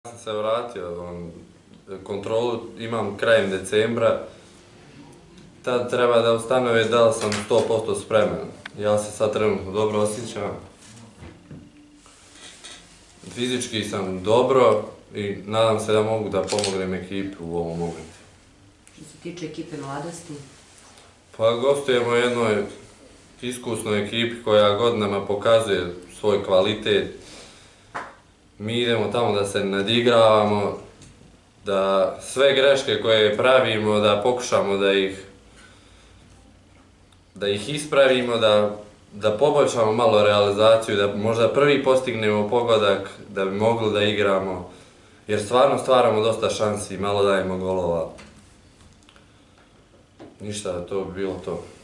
Sam se vratio, kontrolu imam krajem decembra, tad treba da ustanove da li sam 100% spreman. Ja se sad trenutno dobro osjećam. Fizički sam dobro i nadam se da mogu da pomognem ekipi u ovom momentu. Što se tiče ekipe mladosti? Pa gostujemo jednoj iskusnoj ekipi koja godinama pokazuje svoj kvalitet. Mi idemo tamo da se nadigravamo, da sve greške koje pravimo, da pokušamo da ih ispravimo, da poboljšamo malo realizaciju, da možda prvi postignemo pogodak, da bi mogli da igramo, jer stvarno stvaramo dosta šansi i malo dajemo golova. Ništa, to bi bilo to.